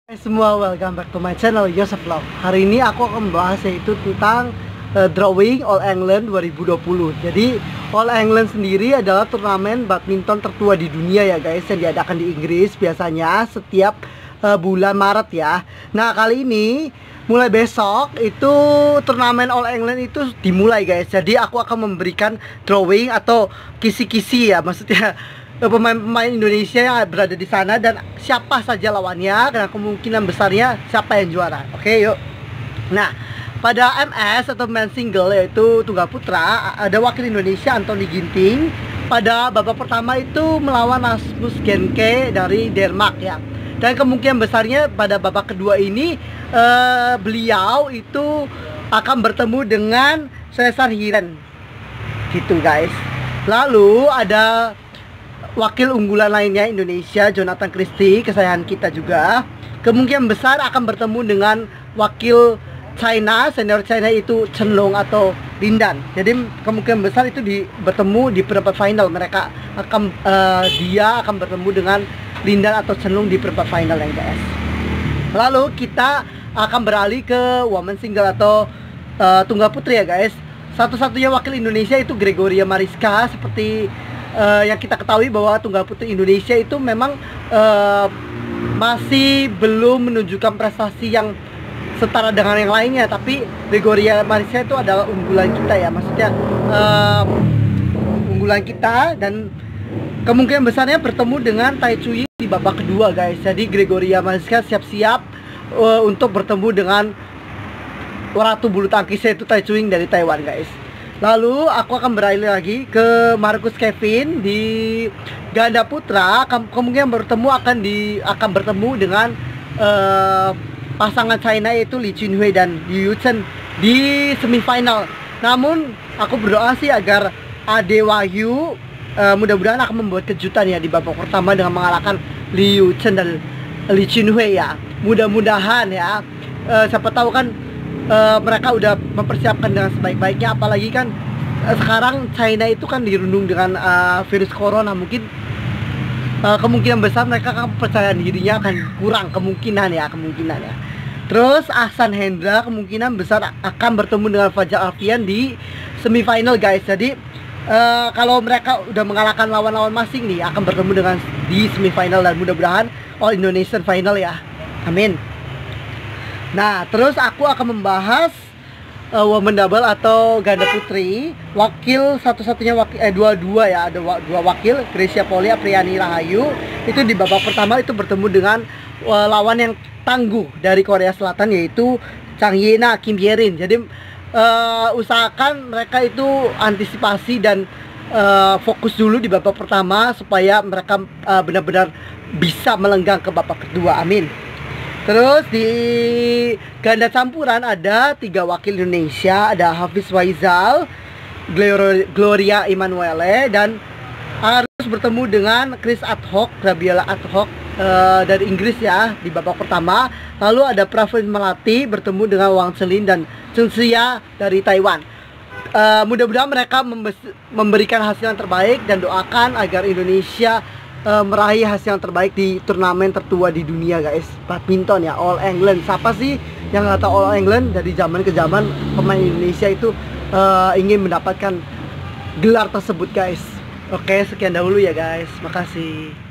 Hai semua, welcome back to my channel Yosef Vlog. Hari ini aku akan membahas yaitu tentang Drawing All England 2020. Jadi All England sendiri adalah turnamen badminton tertua di dunia ya guys, yang diadakan di Inggris biasanya setiap bulan Maret ya. Nah kali ini mulai besok itu turnamen All England itu dimulai guys. Jadi aku akan memberikan drawing atau kisi-kisi ya, maksudnya pemain-pemain Indonesia yang berada di sana dan siapa saja lawannya, karena kemungkinan besarnya siapa yang juara. Oke, yuk. Nah, pada MS atau men single yaitu tunggal putra ada wakil Indonesia Anthony Ginting. Pada babak pertama itu melawan Rasmus Genke dari Denmark ya. Dan kemungkinan besarnya pada babak kedua ini beliau itu akan bertemu dengan Cesar Hiren. Gitu guys. Lalu ada wakil unggulan lainnya Indonesia, Jonathan Christie, kesayangan kita juga. Kemungkinan besar akan bertemu dengan wakil China, senior China itu Chen Long atau Lin Dan. Jadi kemungkinan besar itu bertemu di perempat final. Mereka akan dia akan bertemu dengan Lin Dan atau Chen Long di perempat final ya guys. Lalu kita akan beralih ke women single atau tunggal putri ya guys. Satu-satunya wakil Indonesia itu Gregoria Mariska. Seperti yang kita ketahui bahwa tunggal putri Indonesia itu memang masih belum menunjukkan prestasi yang setara dengan yang lainnya. Tapi Gregoria Mariska itu adalah unggulan kita ya, maksudnya unggulan kita, dan kemungkinan besarnya bertemu dengan Tai Tzu di babak kedua guys. Jadi Gregoria Mariska siap-siap untuk bertemu dengan ratu bulu tangkis yaitu Tai Tzu dari Taiwan guys. Lalu aku akan beralih lagi ke Marcus Kevin di ganda putra. Kemungkinan akan bertemu dengan pasangan China yaitu Li Junhui dan Liu Chen di semifinal. Namun aku berdoa sih agar Ade Wahyu mudah-mudahan akan membuat kejutan ya di babak pertama dengan mengalahkan Liu Chen dan Li Junhui ya. Mudah-mudahan ya. Siapa tahu kan mereka udah mempersiapkan dengan sebaik-baiknya, apalagi kan sekarang China itu kan dirundung dengan virus corona. Mungkin kemungkinan besar mereka kepercayaan dirinya akan kurang, kemungkinan ya. Terus Ahsan Hendra kemungkinan besar akan bertemu dengan Fajar Alfian di semifinal guys. Jadi kalau mereka udah mengalahkan lawan-lawan masing nih, akan bertemu dengan di semifinal dan mudah-mudahan All Indonesian final ya. Amin. Nah, terus aku akan membahas women double atau ganda putri. Wakil satu-satunya dua ya, ada dua wakil, Grecia Poli, Apriani Rahayu. Itu di babak pertama itu bertemu dengan lawan yang tangguh dari Korea Selatan yaitu Chang Yena, Kim Hye-rin. Jadi usahakan mereka itu antisipasi dan fokus dulu di babak pertama supaya mereka benar-benar bisa melenggang ke babak kedua. Amin. Terus di ganda campuran ada 3 wakil Indonesia, ada Hafiz Waizal, Gloria Emanuele, dan harus bertemu dengan Chris Adhoc, Gabriela Adhoc dari Inggris ya di babak pertama. Lalu ada Pravin Melati bertemu dengan Wang Chelin dan Chen Xia dari Taiwan. Mudah-mudahan mereka memberikan hasil yang terbaik dan doakan agar Indonesia meraih hasil yang terbaik di turnamen tertua di dunia guys, badminton ya, All England. Siapa sih yang nggak tahu All England? Dari zaman ke zaman pemain Indonesia itu ingin mendapatkan gelar tersebut guys. Oke, sekian dahulu ya guys, makasih.